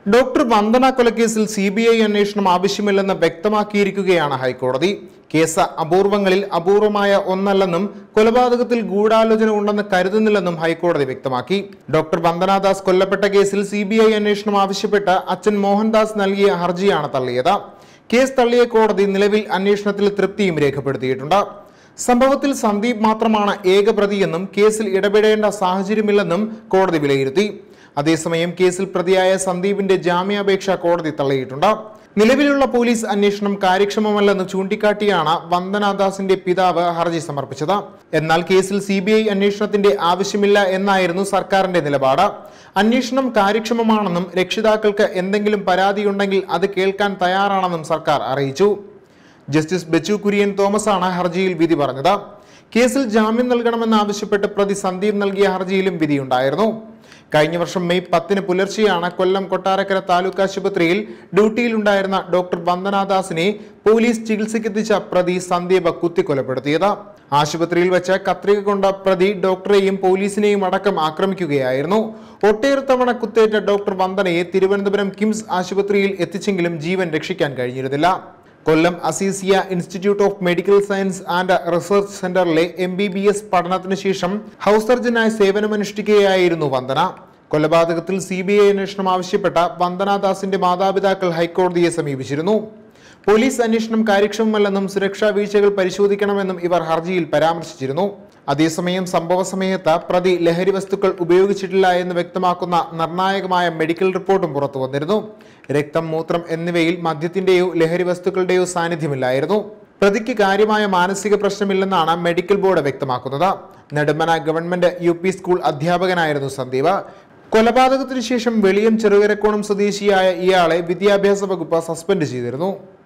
Doctor Vandana കൊലക്കേസിൽ CBI അന്വേഷണം ആവശ്യമില്ലെന്ന് വ്യക്തമാക്കിയിരിക്കുകയാണ് ഹൈക്കോടതി. കേസ് അപൂർവങ്ങളിൽ അപൂർവമായ ഒന്നല്ലെന്നും കൊലപാതകത്തിൽ ഗൂഢാലോചന ഉണ്ടെന്ന് കരുതുന്നില്ലെന്നും ഹൈക്കോടതി വ്യക്തമാക്കി. ഡോക്ടർ വന്ദനാദാസ് കൊല്ലപ്പെട്ട കേസിൽ സിബിഐ അന്വേഷണം ആവശ്യപ്പെട്ട് അച്ഛൻ മോഹൻദാസ് നൽകിയ ഹർജിയാണ് തള്ളിയത്. കേസ് തള്ളിയ കോടതി നിലവിൽ അന്വേഷണത്തിൽ തൃപ്തിയും രേഖപ്പെടുത്തിയിട്ടുണ്ട്. സംഭവത്തിൽ സന്ദീപ് മാത്രമാണ് ഏക പ്രതിയെന്നും കേസിൽ ഇടപെടേണ്ട സാഹചര്യമില്ലെന്നും കോടതി വിലയിരുത്തി. അതേസമയം കേസിൽ പ്രതിയായ സന്ദീപിന്റെ ജാമ്യാപേക്ഷ കോടതി തള്ളിയിട്ടുണ്ട്. നിലവിലുള്ള പോലീസ് അന്വേഷണം കാര്യക്ഷമമല്ലെന്ന് ചൂണ്ടിക്കാട്ടിയാണ് വന്ദനാദാസിന്റെ പിതാവ് ഹർജി സമർപ്പിച്ചത്. എന്നാൽ കേസിൽ സിബിഐ അന്വേഷണത്തിന്റെ ആവശ്യമില്ല എന്നായിരുന്നു സർക്കാരിന്റെ നിലപാട്. അന്വേഷണം കാര്യക്ഷമമാണെന്നും രക്ഷിതാക്കൾക്ക് എന്തെങ്കിലും പരാതിയുണ്ടെങ്കിൽ അത് കേൾക്കാൻ തയ്യാറാണെന്നും സർക്കാർ അറിയിച്ചു. ജസ്റ്റിസ് ബെച്ചു കുര്യൻ തോമസാണ് ഹർജിയിൽ വിധി പറഞ്ഞത്. കേസിൽ ജാമ്യം നൽകണമെന്നാവശ്യപ്പെട്ട് പ്രതി സന്ദീപ് നൽകിയ ഹർജിയിലും വിധിയുണ്ടായിരുന്നു. കഴിഞ്ഞ വർഷം മെയ് 10 പുലർച്ചെയാണ് കൊല്ലം കൊട്ടാരക്കര താലൂക്ക് ആശുപത്രിയിൽ ഡ്യൂട്ടിയിലുണ്ടായിരുന്ന ഡോക്ടർ വന്ദനാദാസിനെ പോലീസ് ചികിത്സയ്ക്കെത്തിച്ച പ്രതി സന്ദീപ് കുത്തിക്കൊലപ്പെടുത്തിയത്. ആശുപത്രിയിൽ വെച്ച് കത്രിക കൊണ്ട പ്രതി ഡോക്ടറെയും പോലീസിനെയും അടക്കം ആക്രമിക്കുകയായിരുന്നു. ഒട്ടേറെ തവണ കുത്തേറ്റ ഡോക്ടർ വന്ദനയെ തിരുവനന്തപുരം കിംസ് ആശുപത്രിയിൽ എത്തിച്ചെങ്കിലും ജീവൻ രക്ഷിക്കാൻ കഴിഞ്ഞിരുന്നില്ല. Kollam Azeezia institute of medical science and research സെന്ററിലെ MBBS പഠനത്തിന് ശേഷം ഹൗസ് സർജനായി സേവനമനുഷ്ഠിക്കുകയായിരുന്നു വന്ദന. കൊലപാതകത്തിൽ CBI അന്വേഷണം ആവശ്യപ്പെട്ട വന്ദനാദാസിന്റെ മാതാപിതാക്കൾ ഹൈക്കോടതിയെ സമീപിച്ചിരുന്നു. പോലീസ് അന്വേഷണം കാര്യക്ഷമമല്ലെന്നും സുരക്ഷാ വീഴ്ചകൾ പരിശോധിക്കണമെന്നും ഇവർ ഹർജിയിൽ പരാമർശിച്ചിരുന്നു. അതേസമയം സംഭവ സമയത്ത് പ്രതി ലഹരി വസ്തുക്കൾ ഉപയോഗിച്ചിട്ടില്ല എന്ന് വ്യക്തമാക്കുന്ന നിർണായകമായ മെഡിക്കൽ റിപ്പോർട്ടും പുറത്തു വന്നിരുന്നു. രക്തം, മൂത്രം എന്നിവയിൽ മദ്യത്തിന്റെയോ ലഹരി വസ്തുക്കളുടെയോ സാന്നിധ്യമില്ലായിരുന്നു. പ്രതിക്ക് കാര്യമായ മാനസിക പ്രശ്നമില്ലെന്നാണ് മെഡിക്കൽ ബോർഡ് വ്യക്തമാക്കുന്നത്. നെടുമന ഗവൺമെന്റ് UP സ്കൂൾ അധ്യാപകനായിരുന്നു സന്ദീപ്. കൊലപാതകത്തിനു ശേഷം വെളിയം ചെറുകരക്കോണം സ്വദേശിയായ ഇയാളെ വിദ്യാഭ്യാസ വകുപ്പ് സസ്പെൻഡ് ചെയ്തിരുന്നു.